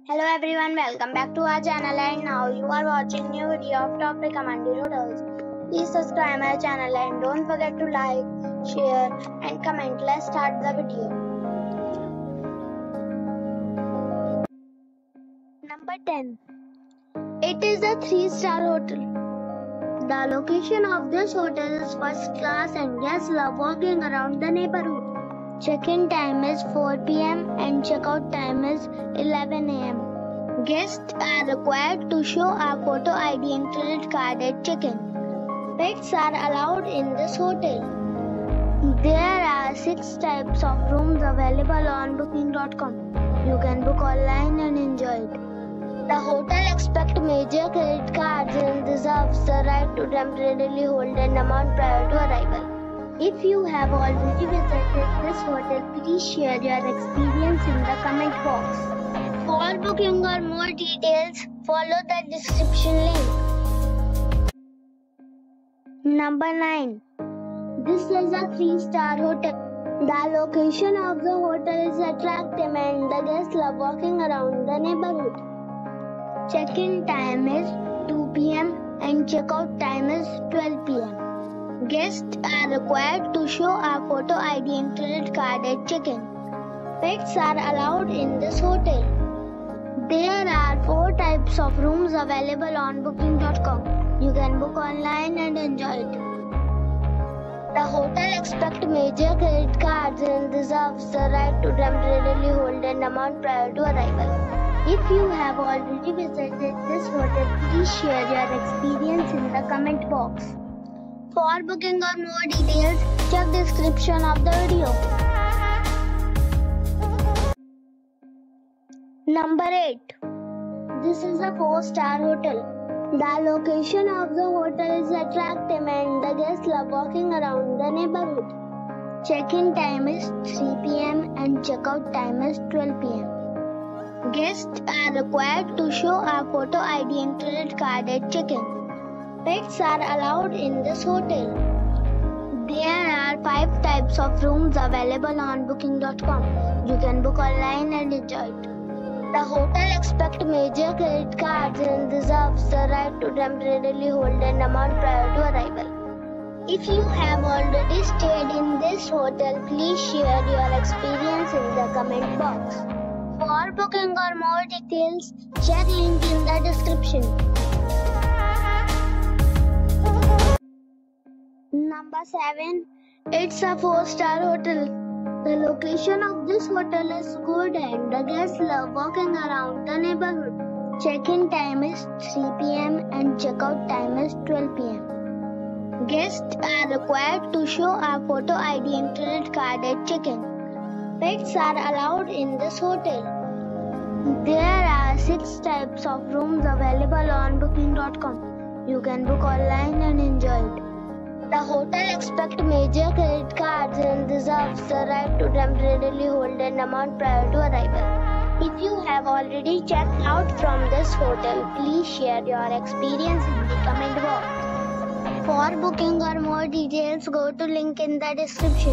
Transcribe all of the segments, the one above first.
Hello everyone, welcome back to our channel and now you are watching new video of top recommended hotels. Please subscribe my channel and don't forget to like, share and comment. Let's start the video. Number 10. It is a 3-star hotel. The location of this hotel is first class and guests love walking around the neighborhood. Check-in time is 4 p.m. and check-out time is 11 a.m. Guests are required to show a photo ID and credit card at check-in. Pets are allowed in this hotel. There are 6 types of rooms available on booking.com. You can book online and enjoy it. The hotel accepts major credit cards and reserves the right to temporarily hold an amount prior to arrival. If you have already visited this hotel, please share your experience in the comment box. For booking or more details, follow the description link. Number 9. This is a 3-star hotel. The location of the hotel is attractive and the guests love walking around the neighborhood. Check-in time is 2 p.m. and check-out time is 12 p.m. Guests are required to show a photo ID and credit card at check-in. Pets are allowed in this hotel. There are 4 types of rooms available on booking.com. You can book online and enjoy it. The hotel accepts major credit cards and reserves the right to temporarily hold an amount prior to arrival. If you have already visited this hotel, please share your experience in the comment box. For booking or more details, check the description of the video. Number 8. This is a 4-star hotel. The location of the hotel is attractive and the guests love walking around the neighborhood. Check-in time is 3 p.m. and check-out time is 12 p.m. Guests are required to show a photo ID and credit card at check-in. Pets are allowed in this hotel. There are 5 types of rooms available on booking.com. You can book online and enjoy it. The hotel accepts major credit cards and reserves the right to temporarily hold an amount prior to arrival. If you have already stayed in this hotel, please share your experience in the comment box. For booking or more details, check link in the description. Number 7. It's a 4-star hotel. The location of this hotel is good and the guests love walking around the neighborhood. Check-in time is 3 p.m. and check-out time is 12 p.m. Guests are required to show a photo ID and credit card at check-in. Pets are allowed in this hotel. There are 6 types of rooms available on booking.com. You can book online and enjoy it. The hotel accepts major credit cards and reserves the right to temporarily hold an amount prior to arrival. If you have already checked out from this hotel, please share your experience in the comment box. For booking or more details, go to link in the description.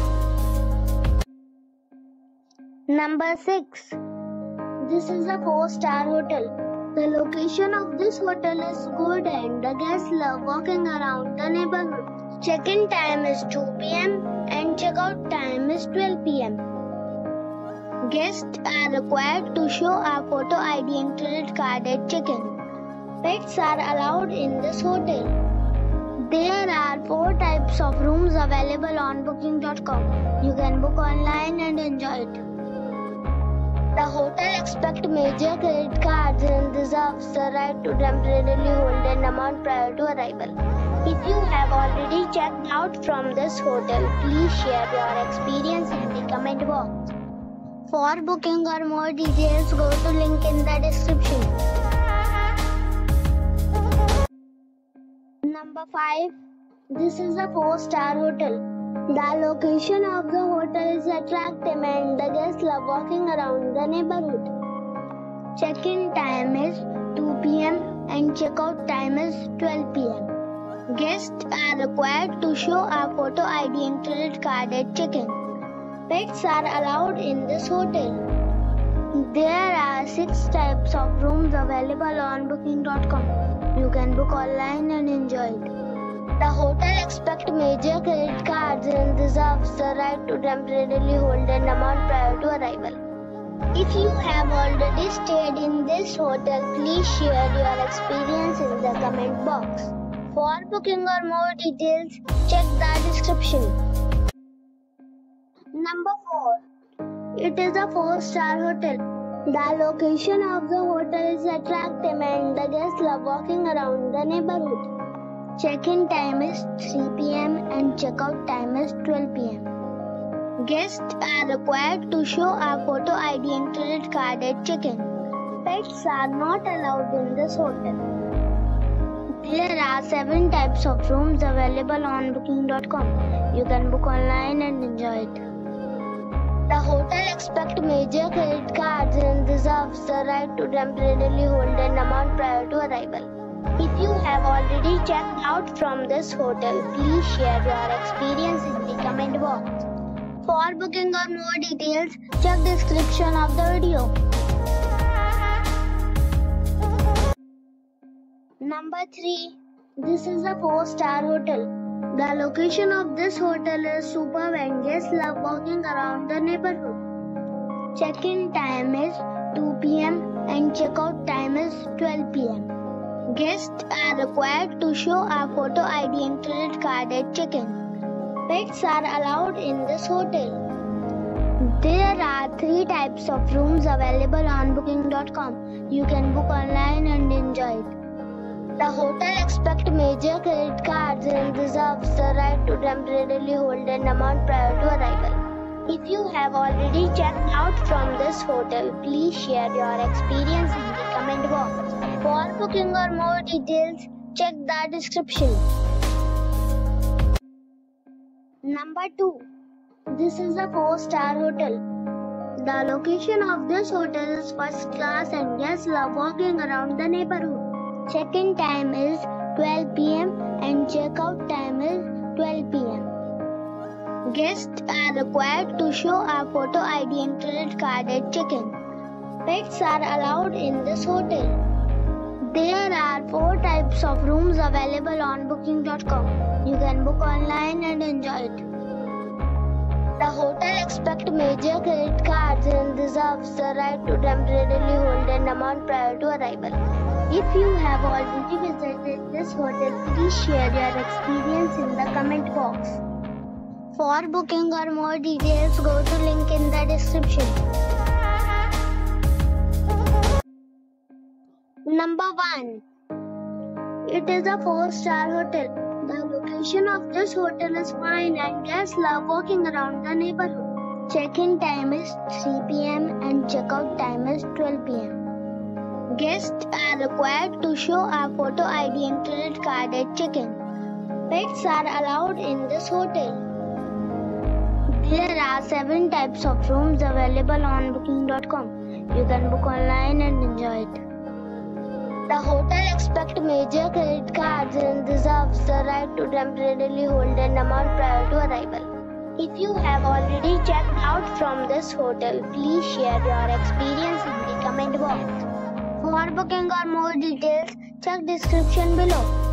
Number 6. This is a 4-star hotel. The location of this hotel is good and the guests love walking around the neighborhood. Check-in time is 2 p.m. and check-out time is 12 p.m. Guests are required to show a photo ID and credit card at check-in. Pets are allowed in this hotel. There are 4 types of rooms available on booking.com. You can book online and enjoy it. The hotel accepts major credit cards and reserves the right to temporarily hold an amount prior to arrival. If you have already checked out from this hotel, please share your experience in the comment box. For booking or more details, go to link in the description. Number 5. This is a 4-star hotel. The location of the hotel is attractive and the guests love walking around the neighborhood. Check-in time is 2 p.m. and check-out time is 12 p.m. Guests are required to show a photo ID and credit card at check-in. Pets are allowed in this hotel. There are 6 types of rooms available on booking.com. You can book online and enjoy it. The hotel expects major credit cards and reserves the right to temporarily hold an amount prior to arrival. If you have already stayed in this hotel, please share your experience in the comment box. For booking or more details, check the description. Number 4. It is a 4-star hotel. The location of the hotel is attractive and the guests love walking around the neighborhood. Check-in time is 3 p.m. and check-out time is 12 p.m. Guests are required to show a photo ID and credit card at check-in. Pets are not allowed in this hotel. There are 7 types of rooms available on booking.com. You can book online and enjoy it. The hotel expects major credit cards and reserves the right to temporarily hold an amount prior to arrival. If you have already checked out from this hotel, please share your experience in the comment box. For booking or more details, check description of the video. Number 3. This is a 4-star hotel. The location of this hotel is superb and guests love walking around the neighborhood. Check-in time is 2 p.m. and check-out time is 12 p.m. Guests are required to show a photo ID and credit card at check-in. Pets are allowed in this hotel. There are 3 types of rooms available on booking.com. You can book online and enjoy it. The hotel expects major credit cards and reserves the right to temporarily hold an amount prior to arrival. If you have already checked out from this hotel, please share your experience in the comment box. For booking or more details, check the description. Number 2. This is a 4-star hotel. The location of this hotel is first class and guests love walking around the neighborhood. Check-in time is 12 p.m. and check-out time is 12 p.m. Guests are required to show a photo ID and credit card at check-in. Pets are allowed in this hotel. There are 4 types of rooms available on booking.com. You can book online and enjoy it. The hotel expects major credit cards and reserves the right to temporarily hold an amount prior to arrival. If you have already visited this hotel, please share your experience in the comment box. For booking or more details, go to link in the description. Number 1. It is a 4-star hotel. The location of this hotel is fine and guests love walking around the neighborhood. Check-in time is 3 p.m. and check-out time is 12 p.m. Guests are required to show a photo ID and credit card at check-in. Pets are allowed in this hotel. There are 7 types of rooms available on booking.com. You can book online and enjoy it. The hotel expects major credit cards and reserves the right to temporarily hold an amount prior to arrival. If you have already checked out from this hotel, please share your experience in the comment box. For booking or more details, check description below.